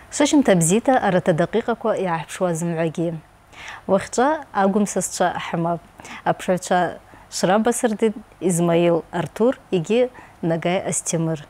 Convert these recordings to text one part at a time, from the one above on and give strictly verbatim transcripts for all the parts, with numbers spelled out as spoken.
شاشم تبزيتا أرت دقيقة يعبشوا زمعجي وقتا أقوم سستا أحمد أبشرتا شراب سردين إسماعيل أرتور يجي نجاي أستمر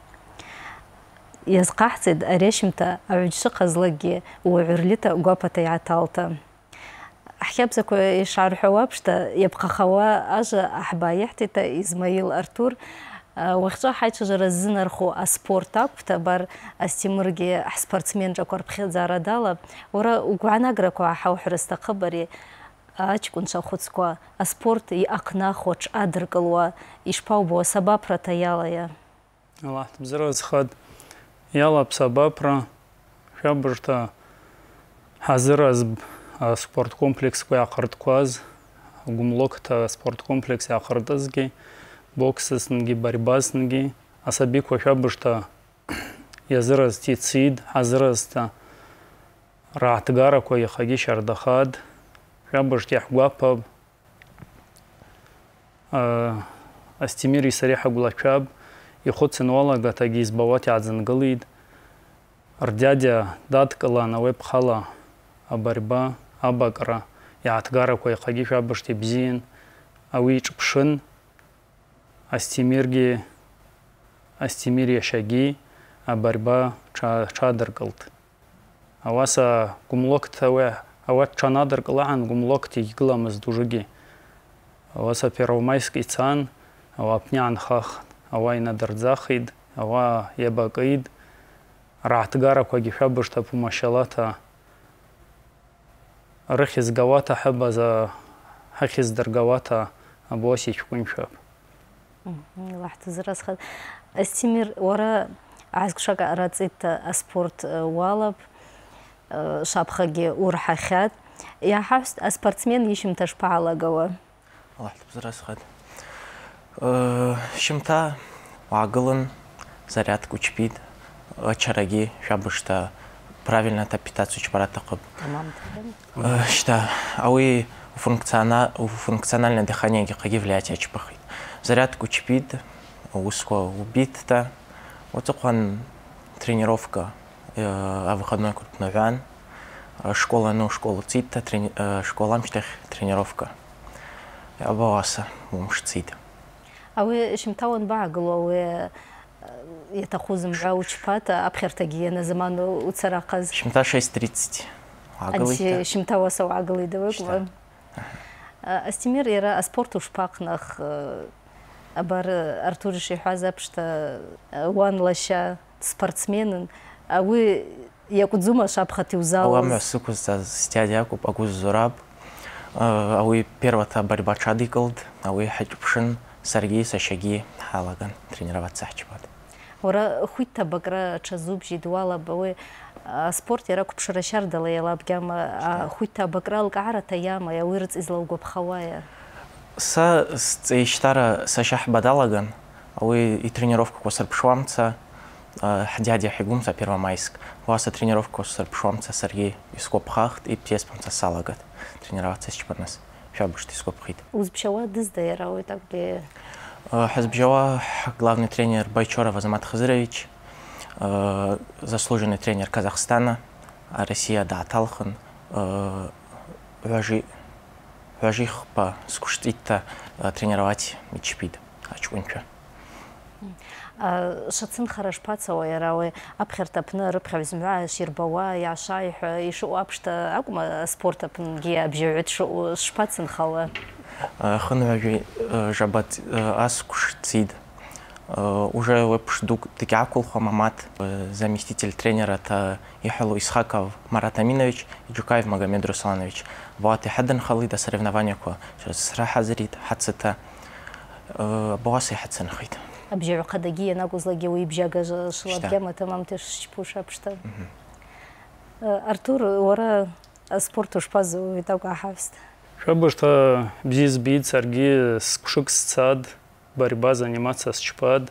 يزقحتد أريشمتا أعجش قزلقي وعرلتا قوبتا يعتالتا أحيابزكو يشعر حوابشتا يبقى خوا أجا أحبايحتتا إسماعيل أرتور وقتا حيث شجرة الزنرخو أسبورتاك فتبار أستمرجي أحسبورتسمين جاكور بخيل زارة دالا ورا وقعنا قرأكو أحاو حرستا قبري أجكون شاخوتسكو أسبورت يأقنا خوش أدرقلوا يشباو بو سبابرا تيالايا الله تبزروز خد يالا بسبابرا شابرتا حاضر أزب سبورت كومبلكس كوي عقرد كواز وقملوكتا سبورت كومبلكس عقرد أزجي بوكسس نجي борьбас نجي أصابيك وشابرتا يزرز تيتسيد حاضرزتا راعتقارا كوي خاقي شردخاد شابرت يحقوابا أستميري سريحة قولاشاب يخد سنوالا قتاقي избавати عزنقليد ردادя دادقلا نويب خلا борьба أباقرا يعتقارا كوي خاقي شابرت يبزين أويج بشن أستميرجي أستميري شاقي борьба чадырقلت أواسا قملوكت أوات чанадырقلا عن قملوكت يقلامز دوجيجي أواسا первомайский цан أوا بنيان خاخ أوا يندرزاخيد أوا يباقيد راعتقارا كوي شابرت بمشالاتا رخيز قواتا حبازا حخيز درقواتا أبواسي شكون شاب واحد زراس خد استمر ورا عايزك شاقة راتزيت أسبورت والب شابخاقي ورحا خاد يا حفظ أسبورتسمين يشم تشبع على قوة واحد زراس خد شمتا وعقلن зарядку чпид очараги шабышта правильно та питаться чпарата кып шта ауи функциональное дыхание какие влияет чпахит зарядку чпид узко убит-то вот такая тренировка а выходной крупновян школа ну школа цита школа мечтах тренировка я боялся муж цит أو شمتاون بعقلو يتخوز معاوش فاتا أبخر تجينا زمان وتسرقز شمتا شيء тридцать أنت شمتاوا سو عقلي دوق استمر يرى أسبورت وشباقنخ أبار أرتور شي حازة بشتا وان لاشا سبورتسمين أو يكون زوما شابختي وزال أو أم سوكو ستادياكو بأقوز زراب أو первая борьба чадикалд أو حجبشن سرگي سشگي حالاغان тренировать сахчбад ورا خويتا بقرا تشزوب جدوالا بوي سبورت يراكو بشرشار دلا يلاب جاما خويتا بقرا القعرة تياما يا ويرز إزلوغو بخوايا са иштара сашах бадалаган أو и тренировку косар пшвамца дядя хигумца первомайск васа тренировку косар пшвамца сарги ископхахт и пьеспамца салагат тренироваться чпарнас шабушти скопхит узбшава дызда ярауи так ли Хазбжава главный тренер Байчоров Азамат Хазырович, заслуженный тренер Казахстана, Россия да Талхан, важи важих по скуштита тренировать мичпид, ачунча. شخصاً خرج باتسوا يراوي أبخر تبنا ربح بزمعة شيربوا يا شايح يشو أبشتا أقوم سبورت بن جي أبجعد شو شباتسن خوا خنواجي جابت أسكوش تسيد уже вепшдук тикякул хамамат заместитель тренера та Ихалу Исхаков Марат Аминович и Джукаев Магомед Русланович. Вот и хаддан халида соревнования ко сраха зрит хацета босы хацен хит. أبجع قدقية ناقوز لقي ويبجع شلاب جامعة تمام تشبوش أبشتا أرتور ورا سبورت وشباز ويتوقع حافظ شابشتا بزيز بيد سرقي скушек сцад борьба заниматься с чпад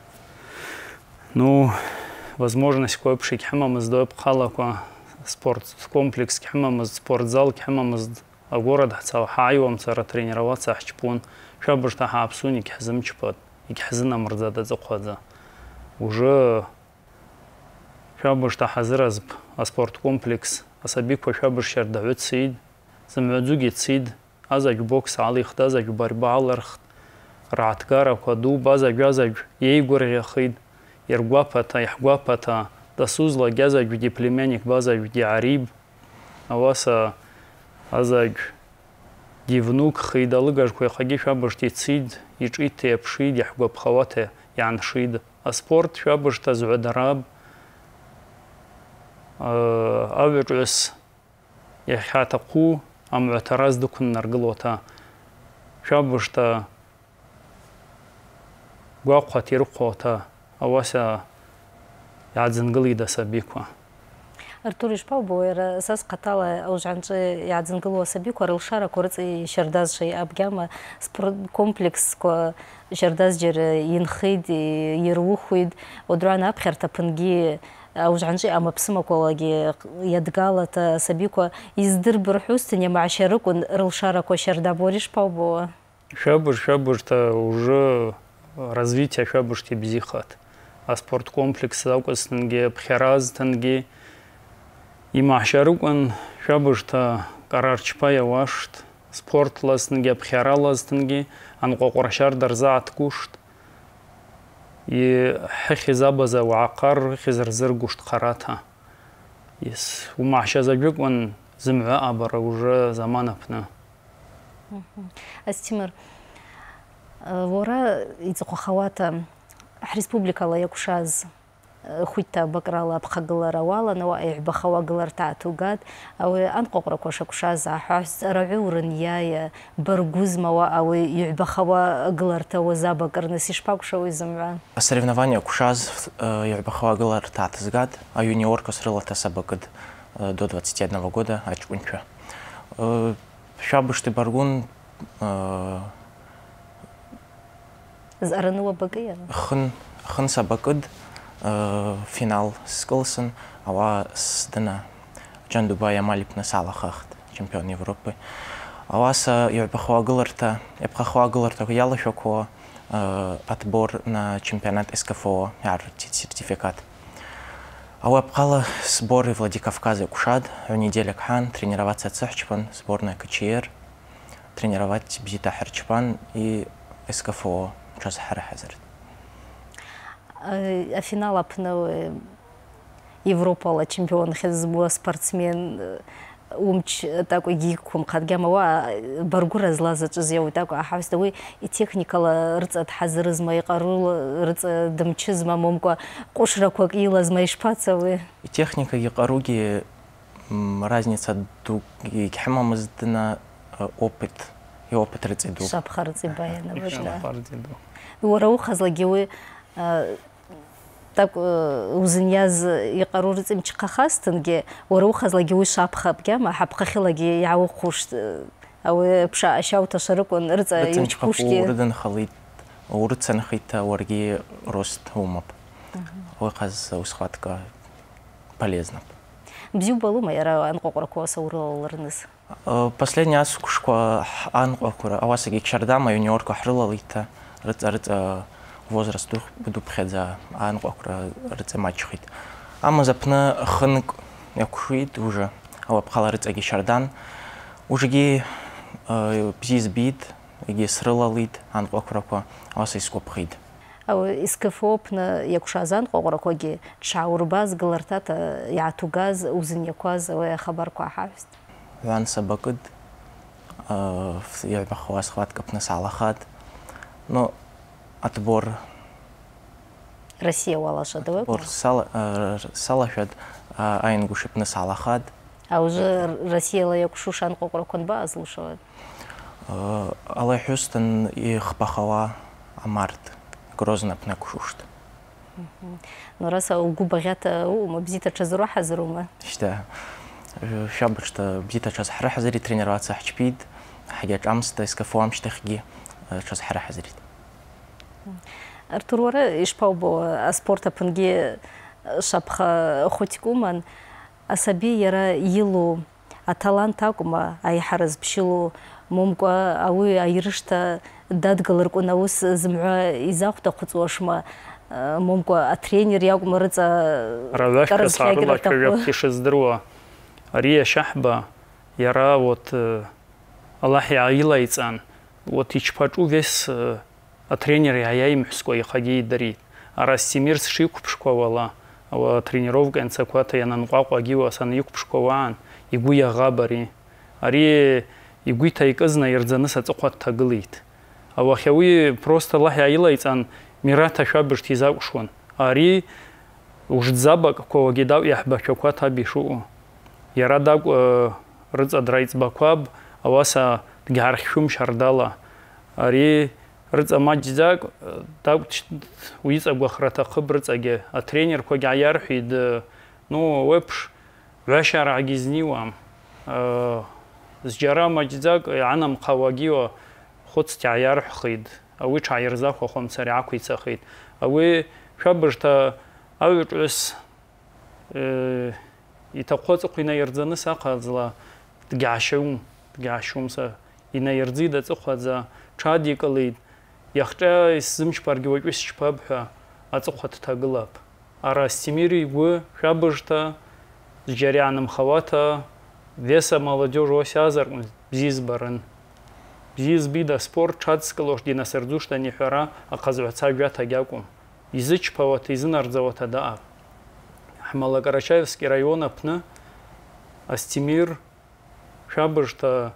ну возможность кое-что кхамам из доп халаква спорт комплекс кхамам из спортзал кхамам из город хацал хайвам цара тренироваться чпун шабшта хапсуни кхазм чпад и кхазна мрзада зақваза уже شابش تحذرز سبورت كومبلكس أسابيكو شابش شردعوت سيد زمعزوجي تسيد أزاج بوكس علي خد أزاج بربع لرخت رعتكارا كدو بازاج أزاج ييغور يخيد يرغوابتا يحغوابتا دسوزلا جازاج بدي بليمانيك بازاج بدي عريب أواسا أزاج دي внук خيدالغاج كوي خاجي شابش تسيد يجيت يبشيد يحغواب خواته يعني شيد سبورت شابش تزعد راب أويرس يحاتقو أم اعتراض دكون نرجلوتا شابشتا قاقة تيرقوتا أواسا يعزنقلي دا سبيكوا Артур ишпаубо ера أساس قتالة أو جعنج يعزنقلوا سبيكوا رلشارة كورت شرداز شيء أبجامة سبورت كومبلكس كو شرداز جر ينخيد يروخيد ودرانا أبخر تبنجي أو جعنجي أما بسمك ولاجي يدقالة سبيكوا يزدر برحوستني مع شركون رلشارة كو شردا бориш паубо شابش شابش تا уже развитие шабуш ти бзихат а спорт комплекс заукоснге бхераз танге и махшарукон шабуш та карарчпая вашт спорт ласнге бхералаз танге ан қоқоршар дарзаат кушт и хизабаза وعقار خزرزر гушт қарата ес у махшазаджукон зимва абара уже заманапна Астимер ورا يتقو خواتا республика ла якушаз хуйта бакрала бхаглара вала нова бахава гларта тугад ау анқоқра коша кушаз ахас раурн яя баргузма ва ау юбахава гларта ваза бакрна сишпакша измва соревнования кушаз юбахава гларта тзгад а юниорка срылата сабакд до двадцати одного года ачкунча шабышты баргун زارنوا بقية خن خن سباقد فينال سكولسن أو سدنا جان دبي مالك نسالة خخت чемпион Европы أواسا يبقى خواجلرتا يبقى خواجلرتا يلا شوكوا отбор на чемпионат СКФО ярти сертификат أو أبقى сборы Владикавказа Кушад в неделю кхан тренироваться цехчпан сборная КЧР тренировать Бзита Харчпан и СКФО час хара хазард. А финал апнау Европа ла чемпион хезбу спортсмен умч такой гикум хадгамава баргура злазач зяу такой ахавстовый и техника ла рцат хазрызма и qarul рц дымчызма момко кошракок илазма ишпацавы. И техника и qaruги разница ду и хмамыздына опыт и опыт рцеду. Шапхарцы баяна вышла. Шапхарцы хазлагиуи так узыньяз يقرر رزم чқахастынге ورو хазлагиуи шапхабгама хапхахилаги яу хушт أو بشا أشياء تشاركون رزا يوجبوشكي. ورد خليط ورد سنخيتا ورجي рост умап. وقاز وسخاتка полезно. Бзю балума яра анқоқракуа саураларныз. Последний раз кушка анқоқра авасаги чардама юниорка хрылалита рыц рыц возраст дух буду пхедза анқоқра рыц матчхит. Ама запна хынк якушит уже ава пхала рыц аги чардан ужеги бзизбит аги срылалит анқоқракуа аваса ископхит. أو إسكفوبنا يكشازان قرقوجي شعورباز قلرتات يعتوجاز وزنيكواز وخبركوا حافظ. وان سبقد في يعب خواص خوات كبنا سالخات но отбор Россия ولا شدوي. отбор сал салашад айнгушип на салахат. А уже Россия ла якшушан قرقون باز лушават. الله حسن يخبخوا амарт. Грозно пнакушт. Но раз у губагата у бзита чазруа хазрума. Что шабр что бзита час хара хазарит тренироваться хчпид حاجات амста искафуам штахги час хара хазарит. Артур вара ишпаубо спорта пнги шапха хотикуман асаби яра илу аталантакума ай хараз бшилу момка ауи айрышта дадгалыркуна ус зымгӏва изахвта хъвыцуашма مومكو الترينر ياكم رزا رواشك صاروا كجاب تشزدروا أريه شحبة يرى وت الله يعيلا يتسان وتيشباتو весь الترينر يعيي محسكو يخاجي دري أراستيمير شيكو بشكوالا أو тренировка انسكواتا ينانقاقوا جيوا سان يكو بشكوان يقوي غابري أريه يقوي تايكزنا يرزانس أتقوات تغليت أو خيوي просто الله يعيلا يتسان ميراتا شابش تيزاقشون أري وجدزابك كو جداو يحبشكواتا بيشو يراداق رزا درايز باكواب أواسا تجارخشوم شردالا أري رزا ماجزاق داق ويز أبو خرطة خبرت أجي الترينر كو جاير حيد نو ويبش وشار عجزني وام زجرا ماجزاق عنام قواجيو خدت جاير حخيد أوي شايرزاق وخم سريعك ويتسخيد أوي شابرتا أوي رس يتقوت قينا يرزنا ساقزلا تجاشوم تجاشوم سا ينا يرزيد تقوتزا شادي قليد يختا يسمش برجوج وش شبابها أتقوت تغلب أراستيميري و شابرتا جريانم خواتا веса молодежь осязар бзиз баран бзиз бида спорт чатскалош дина сердушта нихара аказваца гата гякум изыч пават изынарзавата да Хамала-Карачаевский район апны Астемир шабышта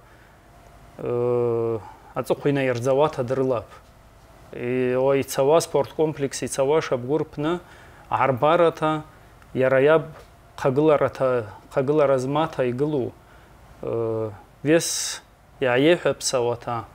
ацукуйна ярзавата дырлап. И ой цава спорткомплекс и цава шабгурпны арбарата яраяб кагыларата кагыларазмата игылу вес яехепсавата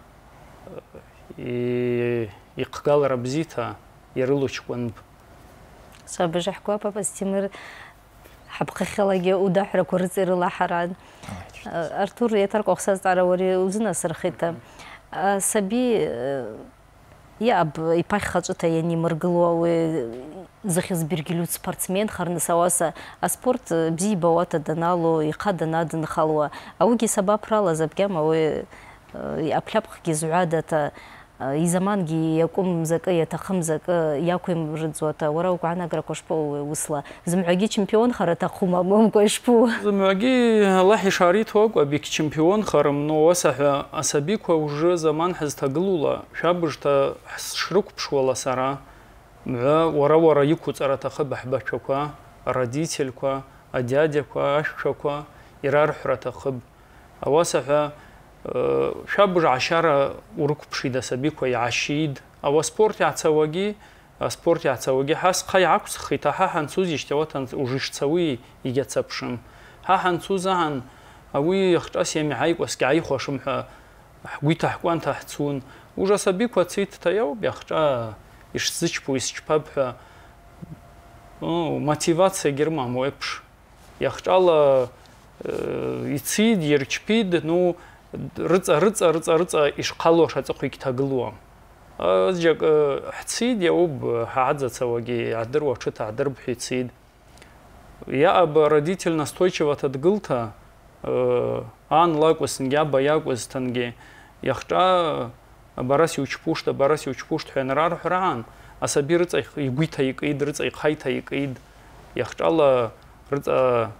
и икгалара бзита ярылучкун صابج حكوا بابا استمر حبقي خلاجي ودحر كورزير الله حراد ارتور يترك اخصاص عروري وزنا سرخيتا سبي يا اب يباي خاطتا يعني مرغلو زخيز بيرجلوت سبورتسмен خرن سواسا спорт бзи бавата данало يقاد نادن خلوا اوغي سبب رالا زبكم او ابلابخ جزعاده يزمانجي يقوم زكاة تخم زكاة ياكم رجوتا وراو قعنا قرقشبو وصلا زمعجي شامبيون خرطة خوما مم قشبو زمعجي الله يشاريت وق وبيك شامبيون خرم نو وسح أسابيك وجه زمان حز تقلولا شابجتا شرك بشولا سرا مع ورا ورا يكو ترى تخب حبشكوا رديتلكوا أديادكوا أشكوا يرار حرة خب أوسح شابج عشرة وركب شيدا سبيكو يعشيد أو سبورت يعتواجي سبورت يعتواجي حاس قاي عكس خيتا ها هنسوز يشتواتن وجيش تسوي يجتسبشم ها هنسوز عن أوي يختاس يمي عيق وسكعي خوشم ها حقوي تحقوان تحتون وجا سبيكو تسيت تياو بيختا يشتزيش بو يسجباب ها мотивация герман ويبش يختالا يتسيد يرчпид ну رزا رزا رزا رزا إيش قالوا شاتقوي كتاقلوا أزجاك حتسيد يوب حادزة سواجي عدر وشتا عدر بحيتسيد يا أب родитель настойчиво تدقلتا آن لاك وسنجا باياك وستنجي يختا бараси учпушта бараси учпушт хенрар хран асаби рزа يقويتا يقيد رزا يقايتا يقيد يختالا رزا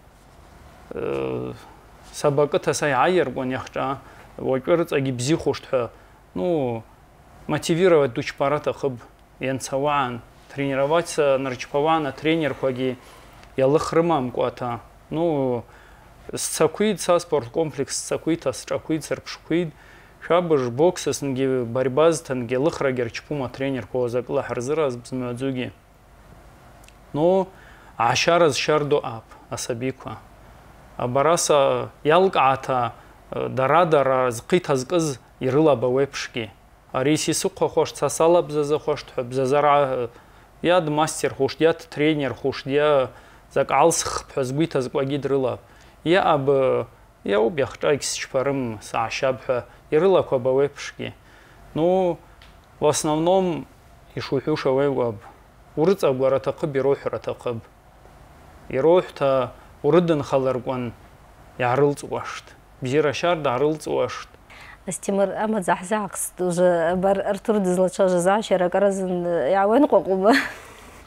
سباقتها سيعير وان يخشى وجرت أجيب بزي خوشتها ну мотивировать дуч парата خب ينسوان тренировать нарчпована тренер хоги ялых рымам куата ну сакуид са спорт комплекс сакуид ас чакуид серпшкуид шабыш бокс сынги борьба станги лыхра герчпума тренер козакла харзыраз бзмёдзуги ну ашараз шардо ап асабиква бараса ялката дарадара зқита зқыз ирылаба вепшки ариси суққа хош цасала бзаза хош бзазара яд мастер хош яд тренер хош я зак алсх пхазгуита зқваги дрылаб я аб я убяхта иксчпарым саашаб ирыла каба вепшки ну в основном ишухуша веб урыца гарата қбирух ратақб ирухта ورد خلرقون يعرلت واشت بجير شار دعرلت واشت استمر أما زحزحك ستوج بر أرتور دزلتشا جزعشرة كرزن يعوين قوقوبة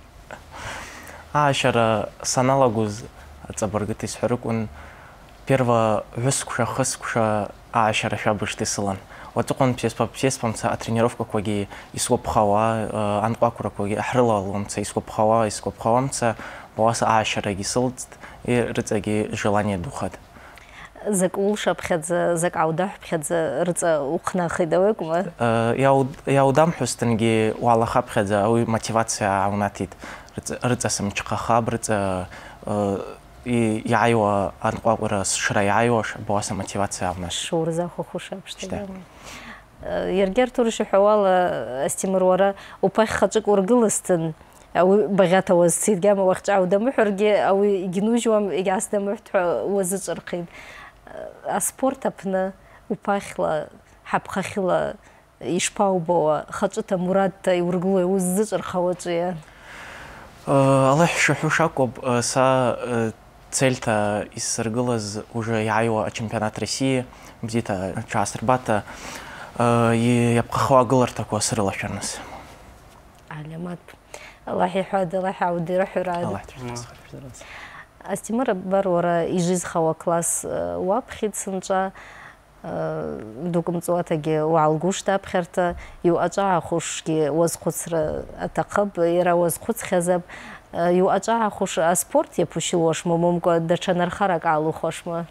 Ашара саналагуз цабаргыты схарукун перво вескуша хескуша ашара шабышты сылан. Вот он пьеспа пьеспамца а тренировка коги ископхава анквакура коги ахрылалумца ископхава ископхавамца боаса ашара гисылт и рыцаги желание духат. Зак улша бхедзе зак аудах бхедзе рыца ухна хидавекума. Я я удам хустенги уалаха бхедзе ой мотивация аунатит рыца самчхаха рыца и яйва анквакура шраяйош боаса мотивация авнаш. Шурза хохуша бштэ. Ергер турыш حوالا استمرارا وباي خاطر ورجلستن أو بغيت وزيد جام وقت عودة محرجة أو جنوج وام إجازة محت وزج رقيب أسبورت أبنا وباي خلا حب خلا يشباو بوا خاطر مراد يورجلوا وزج رخواتيا الله شحوشاكوب سا цельта из Саргылаз уже яйва чемпионат России где-то час рбата и я бхахва гылар такое сырла чернос. علامات الله يحفظ الله يعود يروح يراد. الله يحفظ. استمر برورا يجيز خوا كلاس وابخيد سنجا دوكم صوتاجي وعالجوش تابخرتا يو أجا خوشكي وزخسر أتقب يرا وزخس خزب يو أجا خوش أسبورت يبوشيوش ممكن دشان الخرج على خوشما.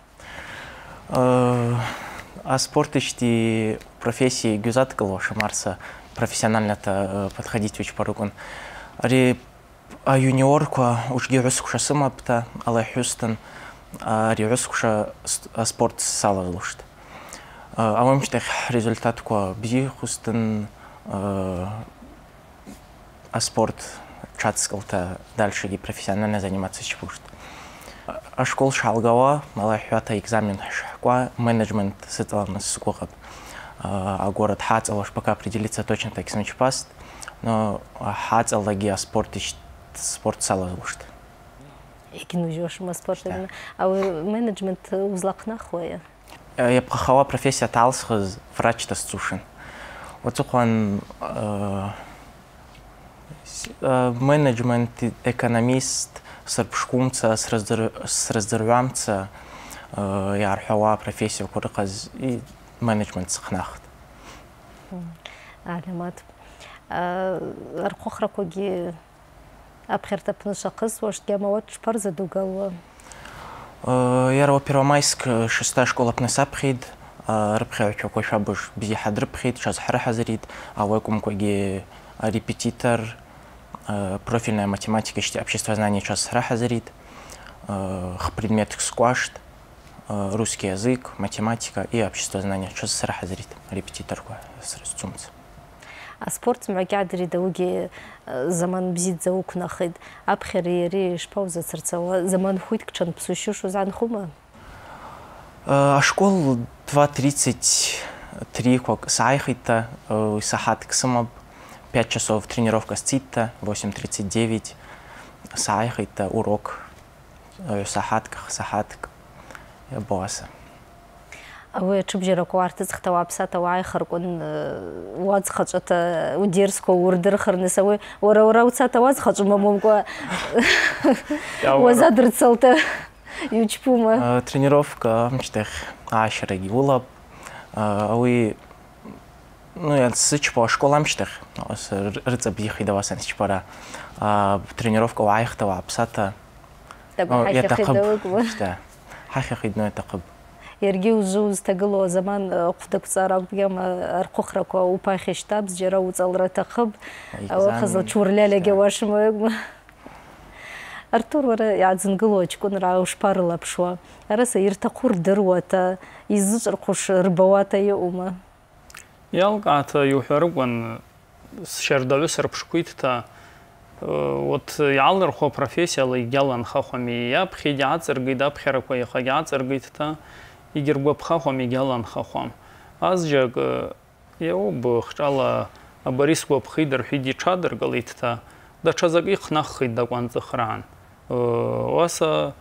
أسبورت اشتي профессии гюзат калоша марса профессионально-то подходить очень порукун. Ари а юниорку уж геусkuша самапта, але Хьюстон, ари геусkuша спорт сала лушт. А вам что результат ко бзи Хьюстон а спорт чатскалта дальше и профессионально заниматься чпушт. А школ шалгава, але хвата экзамен шква менеджмент сетална скохат. А город Хацалош пока определится точно так смеч паст, но Хацалагия спорт и спорт сала лушт. Икинужош ма спорт, а менеджмент узлак нахуя. Я похала профессия талсхыз врач тасцушин. Вот он менеджмент экономист сарпшкумца с раздервамца я архава профессия курказ и менеджмент сахнахт. علامات أرخخ ركوجي أبخرت بنشقص وش جامعات شبرز دوغال. Я рова Первомайск шестая школа пнесапхид рыбхи чокой шабуш бизи хадрыбхид сейчас харахазрид а вайкум коги репетитор профильная математика ищти обществознание сейчас харахазрид предмет сквашт русский язык, математика и обществознание. Что за сарахазрит? Репетиторку с растумца. А спорт мрагядри дауги заман бзит заук нахид. Абхери риш пауза сердцева. Заман хуйт к чан псущу шо зан хума? А школ два тридцать три как сайхита сахат ксамаб пять часов тренировка с цитта восемь тридцать девять сайхита урок сахатках сахатк. Я босса. А вы чубжира квартиз хтава псата вай харкун ваз хачата удирско урдер харнесавы ора ора уцата ваз хачума мумко вазадрцалта ючпума. Тренировка мчтех ашраги улап. А вы ну я сыч по школам мчтех. Рыца бихи давасан чпара. Тренировка вай хтава псата. Я тахаб. حقيقي إنه تقب. يرجعوا زوز تقلوا زمان قفدك صاروا بيوم أرقخرك وباخش تابز جروا تصل رتقب أو خزل شور لا جواش ما أرتور ورا يعزن قلوا تكون راوش بارلا بشوا أرسا يرتقور دروة يزج رقش ربوات يوما. يالقعت يحرقون شردالو سربشكويت تا вот ялнер хо профессия лай ялан хахоми я бхидят зергида бхерako я хагят зергитта игерго бхахоми ялан хахом азжаг я об хчала абариско бхидер хиди чадер галитта да чазаг ихнах хида ган захран васа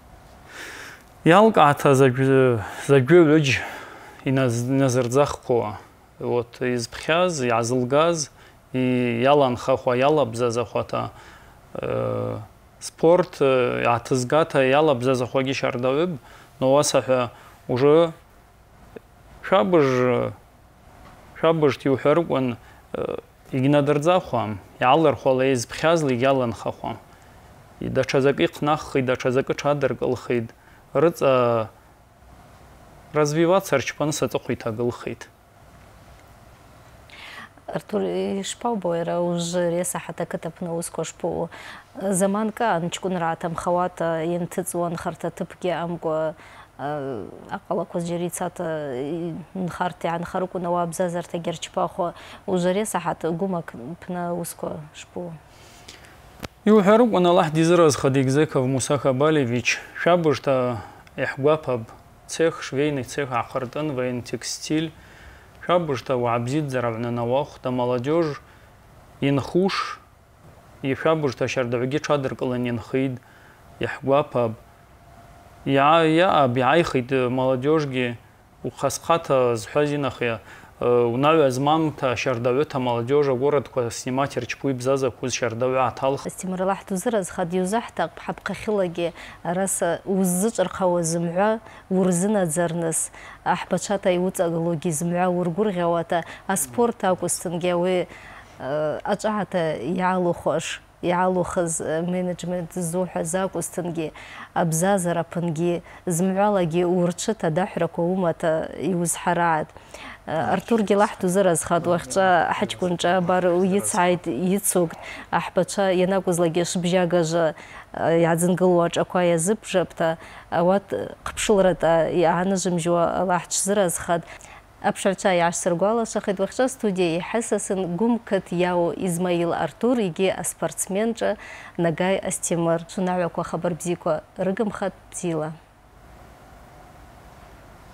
ялгата заг загюлж иназ назерзахко вот из бхяз язылгаз и ялан хахва яла бзазахвата спорт иаҭызгата иалабзазахәагьы шьардауҩып, науасаҳәа уже шәабыж шәабыжҭ иуҳәарыкәын егьнадырӡахуам, иаалырхәала изԥхьазла егьаланхахуам. Даҽазакы иҟнаххит, даҽазакы ҽадыркылхит, рыҵа развиваться рчпаны саҵыхәа иҭагылхит. Артур, ишԥаубои ужреса ҳаҭакыҭ аԥны аусқәа шԥоуо? Заманка ҷкәынра ааҭамхауата ианҭыҵуа нхарҭа ҭыԥгьы амкәа аҟалақәа зџьара ицата нхарҭа иаанхарыкәын ауаа абзазарҭагьы рчԥахуа, ужреса ҳаҭ гәымак ԥны аусқәа шԥоуо? Иуҳәарыкәын Аллаҳ дизыразхад Егзеков Муса Кабалевич, шәабыжҭа иаҳгәаԥап цех, швейный цех аҟарҵан, военно-текстиль. Шәабыжҭа ауаа бзиаӡара аҩны науахәт, амоладиож инхуш, ишәабыжҭа шьардаҩгьы ҽадыркылан инхит, иаҳгәаԥап. Иааб иааихит амоладиожгьы ухасҟата зҳәаз инахи унаҩа змамҭа шьардаҩыҭ амоладиож агорадқәа снимать рчпу ибзазақәоз шьардаҩы ааҭалхит. Астемыр Аллаҳ дузыразхад иузаҳҭап ҳаԥхахьылагьы араса уззыҿырхауа зымҳәа урзынаӡарныс, аҳбаҽаҭа иуҵагылогьы зымҳәа ургәырӷьауата аспорт акәызҭынгьы ауи аҿаҳаҭа иаалухәаш иаалухыз менеджмент ззуҳәаз акәызҭынгьы абзазараԥынгьы зымҳәалагьы урҽыҭа адаҳәрақәа умата иузҳараат. Артургьы Аллаҳ дузыразхад уахьчӏва ҳаҷкәынчӏа абар уицгӏайтӏ йыцугтӏ, аҳбачва йанакӏвызлагьи швбжьагажва йгӏадзынгылуа ашӏаква йазыбжапӏта, ауат хъпшылрата йгӏаныжвымжьуа Аллаҳ дшзыразхад. Аԥшыгӏвчва йгӏашвсыргвалашвахитӏ уахьчӏва студия йхӏысасын Гәымкыт йау Измаил Артур йгьи аспортсменчӏа Нагай Астемыр. Швнагӏваква хабар бзиква рыгымхатӏ, бзийла.